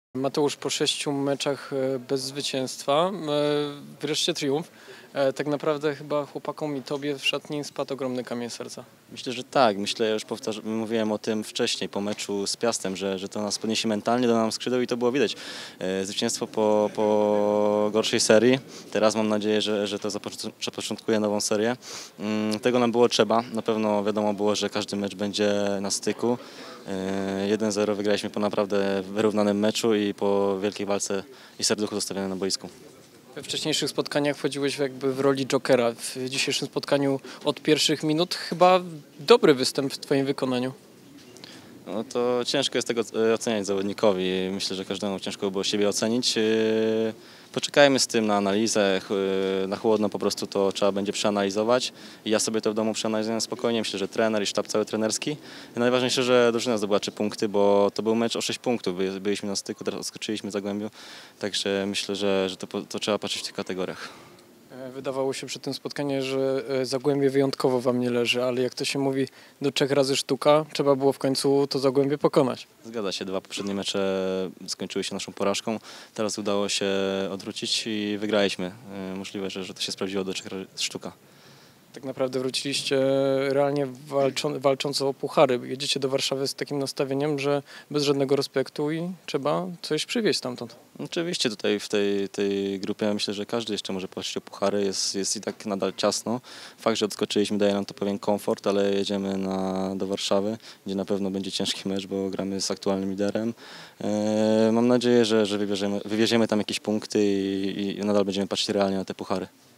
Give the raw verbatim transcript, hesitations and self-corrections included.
Mateusz po sześciu meczach e, bez zwycięstwa, e, wreszcie triumf. E, Tak naprawdę chyba chłopakom i tobie w szatni spadł ogromny kamień z serca. Myślę, że tak. Myślę, ja już powtarz- mówiłem o tym wcześniej po meczu z Piastem, że, że to nas podniesie mentalnie, da nam skrzydeł i to było widać. E, Zwycięstwo po, po gorszej serii. Teraz mam nadzieję, że, że to zapoczą- zapoczątkuje nową serię. Mm, Tego nam było trzeba. Na pewno wiadomo było, że każdy mecz będzie na styku. E, jeden zero wygraliśmy po naprawdę wyrównanym meczu i po wielkiej walce i serduchu zostawionym na boisku. We wcześniejszych spotkaniach wchodziłeś jakby w roli jokera. W dzisiejszym spotkaniu od pierwszych minut chyba dobry występ w twoim wykonaniu. No to ciężko jest tego e, oceniać zawodnikowi. Myślę, że każdemu ciężko było siebie ocenić. E, Poczekajmy z tym na analizę. Ch- e, Na chłodno po prostu to trzeba będzie przeanalizować. I ja sobie to w domu przeanalizuję spokojnie. Myślę, że trener i sztab cały trenerski. I najważniejsze, że drużyna zdobyła trzy punkty, bo to był mecz o sześć punktów. By- Byliśmy na styku, teraz odskoczyliśmy Zagłębiu. Także myślę, że, że to, po- to trzeba patrzeć w tych kategoriach. E, Wydawało się przy tym spotkaniu, że e, Zagłębie wyjątkowo wam nie leży, ale jak to się mówi, do trzech razy sztuka, trzeba było w końcu to Zagłębie pokonać. Zgadza się, dwa poprzednie mecze skończyły się naszą porażką. Teraz udało się odwrócić i wygraliśmy. E, Możliwe, że, że to się sprawdziło do trzech razy sztuka. Tak naprawdę wróciliście realnie walczą, walcząc o puchary. Jedziecie do Warszawy z takim nastawieniem, że bez żadnego respektu i trzeba coś przywieźć stamtąd. Oczywiście tutaj w tej, tej grupie myślę, że każdy jeszcze może patrzeć o puchary. Jest, jest i tak nadal ciasno. Fakt, że odskoczyliśmy daje nam to pewien komfort, ale jedziemy na, do Warszawy, gdzie na pewno będzie ciężki mecz, bo gramy z aktualnym liderem. E, mam nadzieję, że, że wywieziemy, wywieziemy tam jakieś punkty i, i nadal będziemy patrzeć realnie na te puchary.